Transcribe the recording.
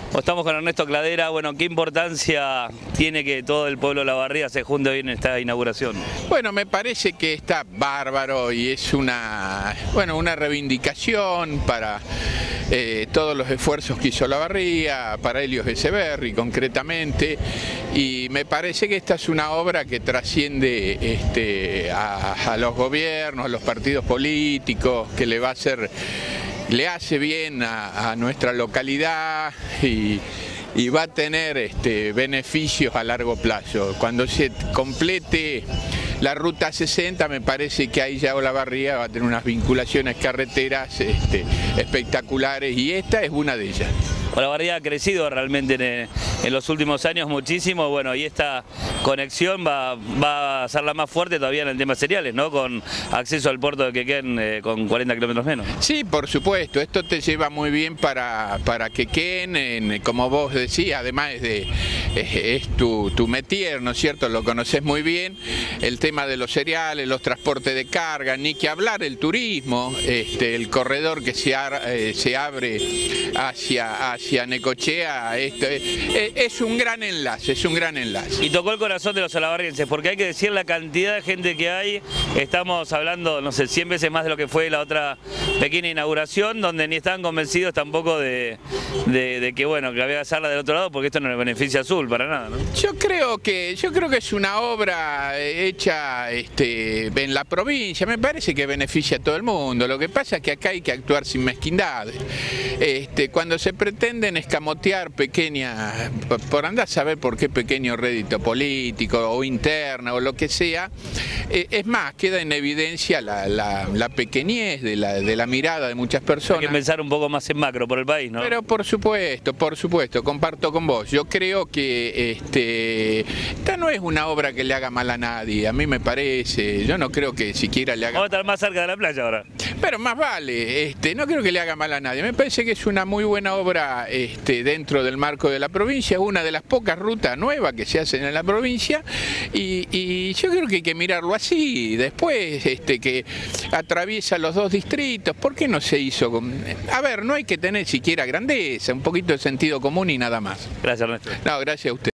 Estamos con Ernesto Cladera. Bueno, ¿qué importancia tiene que todo el pueblo de La Barría se junte hoy en esta inauguración? Bueno, me parece que está bárbaro y es una reivindicación para todos los esfuerzos que hizo La Barría, para Helios Echeverri concretamente, y me parece que esta es una obra que trasciende a los gobiernos, a los partidos políticos, que le hace bien a nuestra localidad y va a tener beneficios a largo plazo. Cuando se complete la Ruta 60, me parece que ahí ya La Barría va a tener unas vinculaciones carreteras espectaculares, y esta es una de ellas. La Barría ha crecido realmente en los últimos años muchísimo, bueno, y esta conexión va a ser la más fuerte todavía en el tema cereales, ¿no? Con acceso al puerto de Quequén con 40 kilómetros menos. Sí, por supuesto, esto te lleva muy bien para Quequén, como vos decías, además es tu métier, ¿no es cierto? Lo conoces muy bien, el tema de los cereales, los transportes de carga, ni que hablar el turismo, el corredor que se abre hacia Necochea, es un gran enlace, Y tocó el corazón de los alabarrienses, porque hay que decir la cantidad de gente que hay. Estamos hablando, no sé, 100 veces más de lo que fue la otra pequeña inauguración, donde ni estaban convencidos tampoco de que, bueno, que había que hacerla del otro lado, porque esto no le beneficia a Azul para nada, ¿no? Yo creo que es una obra hecha en la provincia, me parece que beneficia a todo el mundo. Lo que pasa es que acá hay que actuar sin mezquindades. Cuando se pretenden escamotear pequeñas, por andar a saber por qué pequeño rédito político o interna o lo que sea, es más, queda en evidencia la pequeñez de la mirada de muchas personas. Hay que pensar un poco más en macro por el país, ¿no? Pero por supuesto, comparto con vos. Yo creo que esta no es una obra que le haga mal a nadie, a mí me parece. Yo no creo que siquiera le haga... Vamos a estar más cerca de la playa ahora. Pero más vale, no creo que le haga mal a nadie. Me parece que es una muy buena obra dentro del marco de la provincia, es una de las pocas rutas nuevas que se hacen en la provincia, y yo creo que hay que mirarlo así. Después que atraviesa los dos distritos, ¿por qué no se hizo? A ver, no hay que tener siquiera grandeza, un poquito de sentido común y nada más. Gracias, Ernesto. No, gracias a usted.